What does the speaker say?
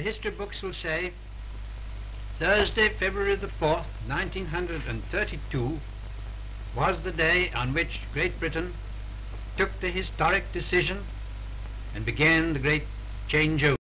history books will say Thursday, February the 4th, 1932 was the day on which Great Britain took the historic decision and began the great changeover.